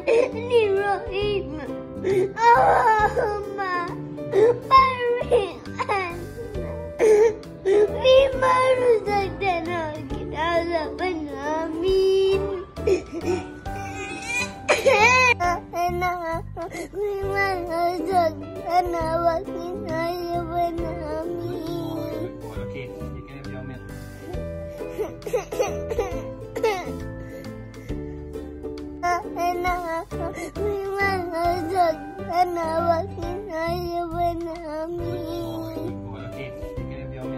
Bismillahirrahmanirrahim. Allahumma barik lana bima razaqtana qina azaban amin. Bima razaqtana wa qina azaban amin. Okey, dia kena jawab. Anak Amyra Razaqana wa qina azaban amin. Okey, dia kena jawab.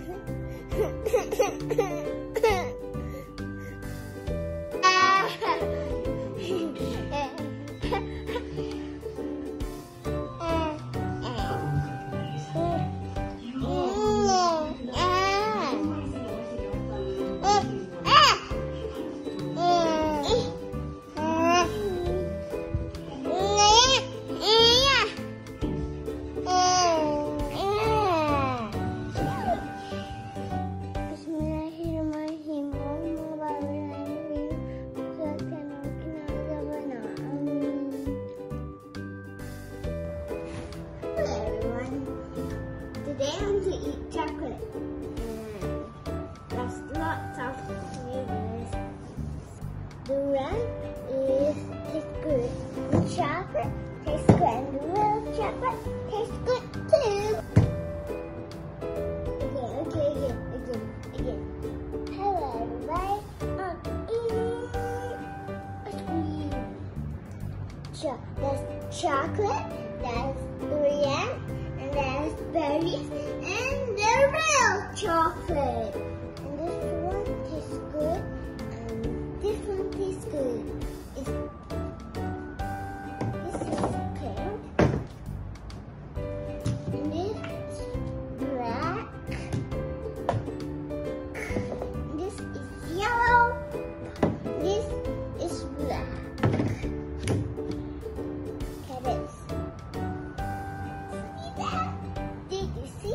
Today I'm going to eat chocolate. There's lots of flavors. The red tastes good. The chocolate tastes good. And the real chocolate tastes good too. Again. Hello everybody. Ice cream. There's chocolate. There's durian. And there's berries and the real chocolate. And this one tastes good and this one tastes good. This is pink and this is black. And this is yellow. This is black. Look at this. Did you see?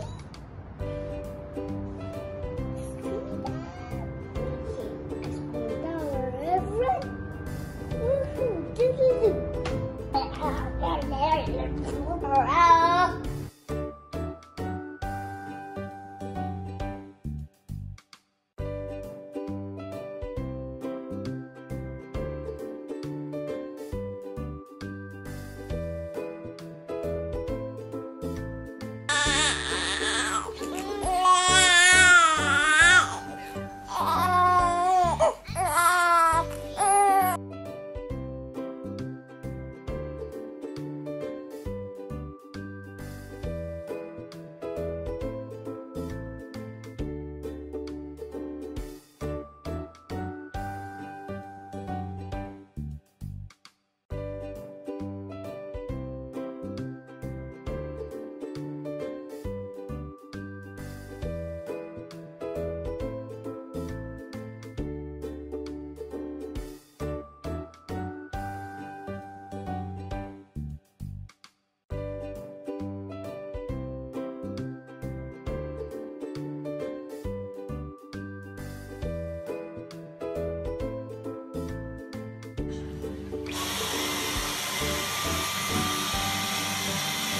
Okay, I scroll down everyone.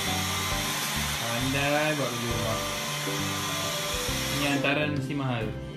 Pandai buat kerja rumah. Ini hantaran mesti mahal.